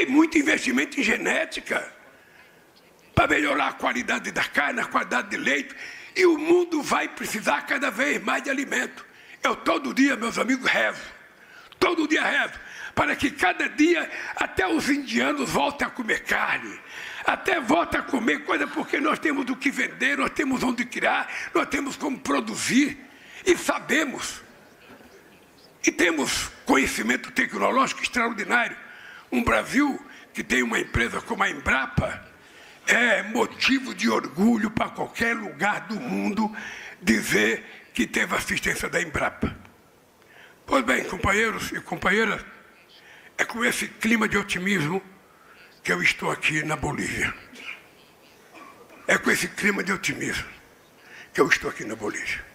muito investimento em genética para melhorar a qualidade da carne, a qualidade de leite. E o mundo vai precisar cada vez mais de alimento. Eu todo dia, meus amigos, rezo. Todo dia rezo. Para que cada dia até os indianos voltem a comer carne. Até voltem a comer coisa, porque nós temos o que vender, nós temos onde criar, nós temos como produzir. E sabemos. E temos conhecimento tecnológico extraordinário. Um Brasil que tem uma empresa como a Embrapa é motivo de orgulho para qualquer lugar do mundo dizer que teve assistência da Embrapa. Pois bem, companheiros e companheiras, é com esse clima de otimismo que eu estou aqui na Bolívia. É com esse clima de otimismo que eu estou aqui na Bolívia.